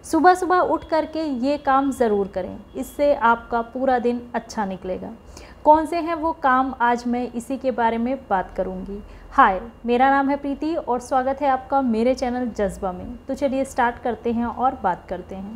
सुबह सुबह उठ करके ये काम ज़रूर करें, इससे आपका पूरा दिन अच्छा निकलेगा। कौन से हैं वो काम, आज मैं इसी के बारे में बात करूंगी। हाय, मेरा नाम है प्रीति और स्वागत है आपका मेरे चैनल जज्बा में। तो चलिए स्टार्ट करते हैं और बात करते हैं।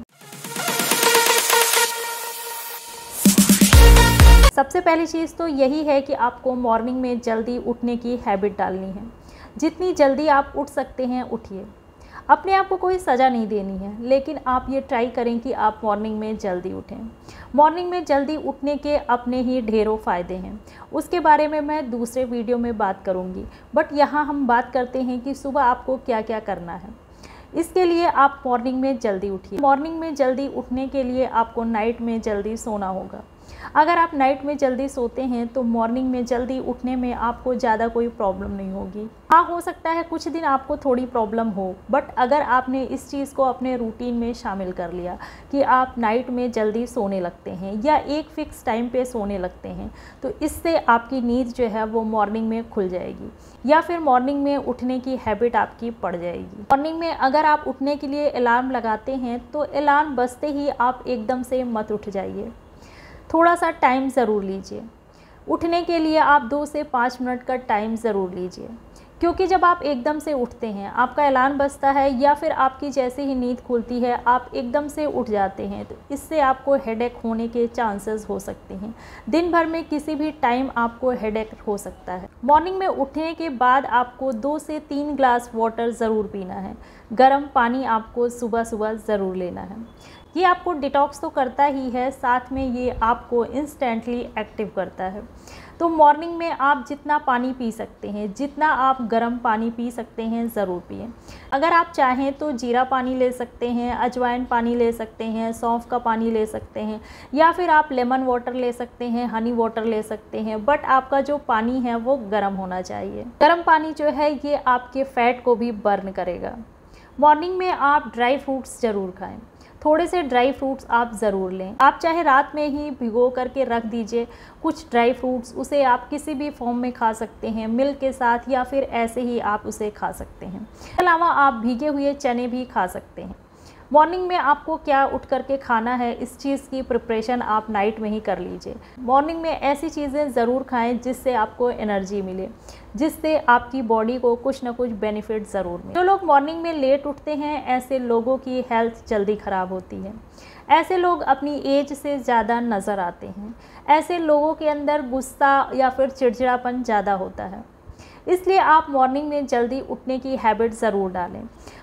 सबसे पहली चीज़ तो यही है कि आपको मॉर्निंग में जल्दी उठने की हैबिट डालनी है। जितनी जल्दी आप उठ सकते हैं उठिए। अपने आप को कोई सज़ा नहीं देनी है, लेकिन आप ये ट्राई करें कि आप मॉर्निंग में जल्दी उठें। मॉर्निंग में जल्दी उठने के अपने ही ढेरों फ़ायदे हैं, उसके बारे में मैं दूसरे वीडियो में बात करूँगी। बट यहाँ हम बात करते हैं कि सुबह आपको क्या क्या करना है। इसके लिए आप मॉर्निंग में जल्दी उठिए। मॉर्निंग में जल्दी उठने के लिए आपको नाइट में जल्दी सोना होगा। अगर आप नाइट में जल्दी सोते हैं तो मॉर्निंग में जल्दी उठने में आपको ज़्यादा कोई प्रॉब्लम नहीं होगी। हाँ, हो सकता है कुछ दिन आपको थोड़ी प्रॉब्लम हो, बट अगर आपने इस चीज़ को अपने रूटीन में शामिल कर लिया कि आप नाइट में जल्दी सोने लगते हैं या एक फ़िक्स टाइम पे सोने लगते हैं, तो इससे आपकी नींद जो है वो मॉर्निंग में खुल जाएगी या फिर मॉर्निंग में उठने की हैबिट आपकी पड़ जाएगी। मॉर्निंग में अगर आप उठने के लिए अलार्म लगाते हैं तो अलार्म बजते ही आप एकदम से मत उठ जाइए, थोड़ा सा टाइम ज़रूर लीजिए। उठने के लिए आप 2 से 5 मिनट का टाइम ज़रूर लीजिए, क्योंकि जब आप एकदम से उठते हैं, आपका अलार्म बजता है या फिर आपकी जैसे ही नींद खुलती है आप एकदम से उठ जाते हैं, तो इससे आपको हेडेक होने के चांसेस हो सकते हैं। दिन भर में किसी भी टाइम आपको हेडेक हो सकता है। मॉर्निंग में उठने के बाद आपको 2 से 3 ग्लास वाटर ज़रूर पीना है। गर्म पानी आपको सुबह सुबह ज़रूर लेना है। ये आपको डिटॉक्स तो करता ही है, साथ में ये आपको इंस्टेंटली एक्टिव करता है। तो मॉर्निंग में आप जितना पानी पी सकते हैं, जितना आप गर्म पानी पी सकते हैं, ज़रूर पिएं। अगर आप चाहें तो जीरा पानी ले सकते हैं, अजवाइन पानी ले सकते हैं, सौंफ का पानी ले सकते हैं, या फिर आप लेमन वाटर ले सकते हैं, हनी वाटर ले सकते हैं। बट आपका जो पानी है वो गर्म होना चाहिए। गर्म पानी जो है ये आपके फ़ैट को भी बर्न करेगा। मॉर्निंग में आप ड्राई फ्रूट्स ज़रूर खाएँ। थोड़े से ड्राई फ्रूट्स आप ज़रूर लें। आप चाहे रात में ही भिगो करके रख दीजिए कुछ ड्राई फ्रूट्स, उसे आप किसी भी फॉर्म में खा सकते हैं, मिल्क के साथ या फिर ऐसे ही आप उसे खा सकते हैं। इसके अलावा आप भीगे हुए चने भी खा सकते हैं। मॉर्निंग में आपको क्या उठ करके खाना है, इस चीज़ की प्रिपरेशन आप नाइट में ही कर लीजिए। मॉर्निंग में ऐसी चीज़ें ज़रूर खाएं जिससे आपको एनर्जी मिले, जिससे आपकी बॉडी को कुछ ना कुछ बेनिफिट ज़रूर मिले। जो लोग मॉर्निंग में लेट उठते हैं, ऐसे लोगों की हेल्थ जल्दी ख़राब होती है। ऐसे लोग अपनी एज से ज़्यादा नज़र आते हैं। ऐसे लोगों के अंदर गुस्सा या फिर चिड़चिड़ापन ज़्यादा होता है। इसलिए आप मॉर्निंग में जल्दी उठने की हैबिट ज़रूर डालें।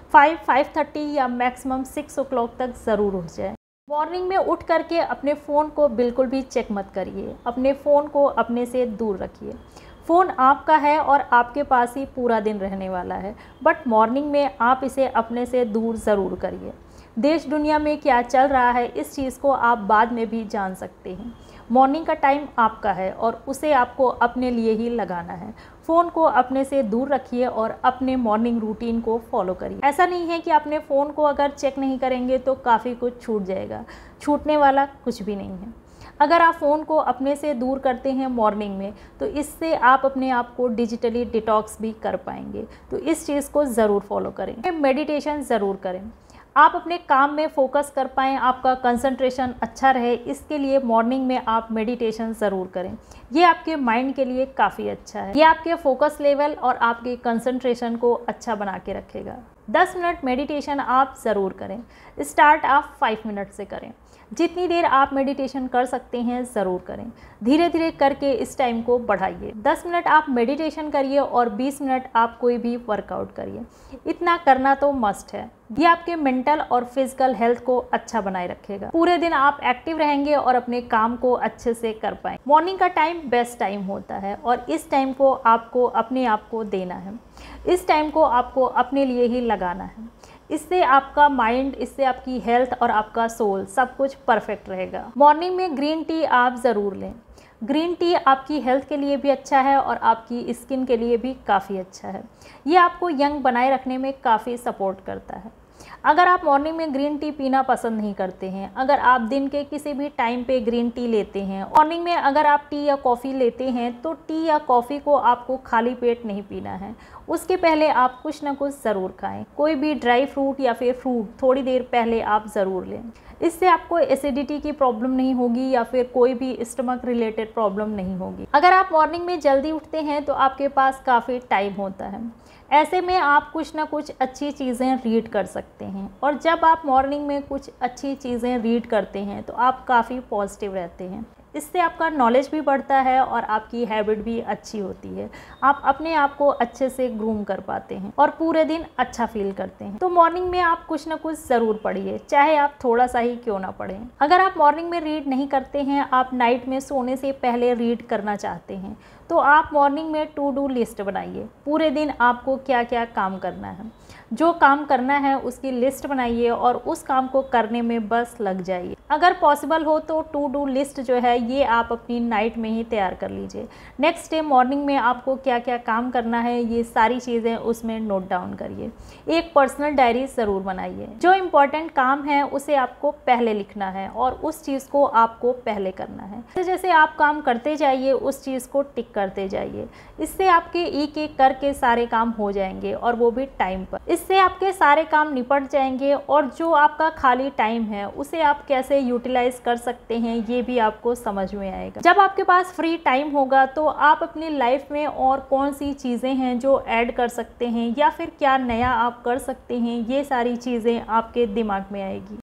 5:30 या मैक्सिमम 6 o'clock तक ज़रूर उठ जाए। मॉर्निंग में उठ करके अपने फ़ोन को बिल्कुल भी चेक मत करिए। अपने फ़ोन को अपने से दूर रखिए। फ़ोन आपका है और आपके पास ही पूरा दिन रहने वाला है, बट मॉर्निंग में आप इसे अपने से दूर ज़रूर करिए। देश दुनिया में क्या चल रहा है इस चीज़ को आप बाद में भी जान सकते हैं। मॉर्निंग का टाइम आपका है और उसे आपको अपने लिए ही लगाना है। फ़ोन को अपने से दूर रखिए और अपने मॉर्निंग रूटीन को फॉलो करिए। ऐसा नहीं है कि अपने फ़ोन को अगर चेक नहीं करेंगे तो काफ़ी कुछ छूट जाएगा, छूटने वाला कुछ भी नहीं है। अगर आप फ़ोन को अपने से दूर करते हैं मॉर्निंग में, तो इससे आप अपने आप को डिजिटली डिटॉक्स भी कर पाएंगे। तो इस चीज़ को ज़रूर फॉलो करें। मेडिटेशन ज़रूर करें। आप अपने काम में फ़ोकस कर पाएँ, आपका कंसंट्रेशन अच्छा रहे, इसके लिए मॉर्निंग में आप मेडिटेशन ज़रूर करें। ये आपके माइंड के लिए काफ़ी अच्छा है। ये आपके फोकस लेवल और आपके कंसंट्रेशन को अच्छा बना के रखेगा। 10 मिनट मेडिटेशन आप ज़रूर करें। स्टार्ट आप 5 मिनट से करें। जितनी देर आप मेडिटेशन कर सकते हैं ज़रूर करें। धीरे धीरे करके इस टाइम को बढ़ाइए। 10 मिनट आप मेडिटेशन करिए और 20 मिनट आप कोई भी वर्कआउट करिए। इतना करना तो मस्ट है। ये आपके मेंटल और फिजिकल हेल्थ को अच्छा बनाए रखेगा। पूरे दिन आप एक्टिव रहेंगे और अपने काम को अच्छे से कर पाएँ। मॉर्निंग का टाइम बेस्ट टाइम होता है और इस टाइम को आपको अपने आप को देना है। इस टाइम को आपको अपने लिए ही लगाना है। इससे आपका माइंड, इससे आपकी हेल्थ और आपका सोल सब कुछ परफेक्ट रहेगा। मॉर्निंग में ग्रीन टी आप ज़रूर लें। ग्रीन टी आपकी हेल्थ के लिए भी अच्छा है और आपकी स्किन के लिए भी काफ़ी अच्छा है। ये आपको यंग बनाए रखने में काफ़ी सपोर्ट करता है। अगर आप मॉर्निंग में ग्रीन टी पीना पसंद नहीं करते हैं, अगर आप दिन के किसी भी टाइम पे ग्रीन टी लेते हैं, मॉर्निंग में अगर आप टी या कॉफ़ी लेते हैं, तो टी या कॉफ़ी को आपको खाली पेट नहीं पीना है। उसके पहले आप कुछ ना कुछ ज़रूर खाएं। कोई भी ड्राई फ्रूट या फिर फ्रूट थोड़ी देर पहले आप ज़रूर लें। इससे आपको एसिडिटी की प्रॉब्लम नहीं होगी या फिर कोई भी स्टमक रिलेटेड प्रॉब्लम नहीं होगी। अगर आप मॉर्निंग में जल्दी उठते हैं तो आपके पास काफ़ी टाइम होता है। ऐसे में आप कुछ ना कुछ अच्छी चीज़ें रीड कर सकते हैं, और जब आप मॉर्निंग में कुछ अच्छी चीज़ें रीड करते हैं तो आप काफ़ी पॉजिटिव रहते हैं। इससे आपका नॉलेज भी बढ़ता है और आपकी हैबिट भी अच्छी होती है। आप अपने आप को अच्छे से ग्रूम कर पाते हैं और पूरे दिन अच्छा फील करते हैं। तो मॉर्निंग में आप कुछ ना कुछ ज़रूर पढ़िए, चाहे आप थोड़ा सा ही क्यों ना पढ़ें। अगर आप मॉर्निंग में रीड नहीं करते हैं, आप नाइट में सोने से पहले रीड करना चाहते हैं, तो आप मॉर्निंग में टू डू लिस्ट बनाइए। पूरे दिन आपको क्या क्या काम करना है, जो काम करना है उसकी लिस्ट बनाइए और उस काम को करने में बस लग जाइए। अगर पॉसिबल हो तो टू डू लिस्ट जो है ये आप अपनी नाइट में ही तैयार कर लीजिए। नेक्स्ट डे मॉर्निंग में आपको क्या क्या काम करना है ये सारी चीज़ें उसमें नोट डाउन करिए। एक पर्सनल डायरी ज़रूर बनाइए। जो इम्पोर्टेंट काम है उसे आपको पहले लिखना है और उस चीज़ को आपको पहले करना है। जैसे जैसे आप काम करते जाइए उस चीज़ को टिक करते जाइए। इससे आपके एक एक करके सारे काम हो जाएंगे और वो भी टाइम पर। इससे आपके सारे काम निपट जाएंगे और जो आपका खाली टाइम है उसे आप कैसे यूटिलाइज कर सकते हैं ये भी आपको समझ में आएगा। जब आपके पास फ्री टाइम होगा तो आप अपनी लाइफ में और कौन सी चीज़ें हैं जो ऐड कर सकते हैं या फिर क्या नया आप कर सकते हैं, ये सारी चीज़ें आपके दिमाग में आएगी।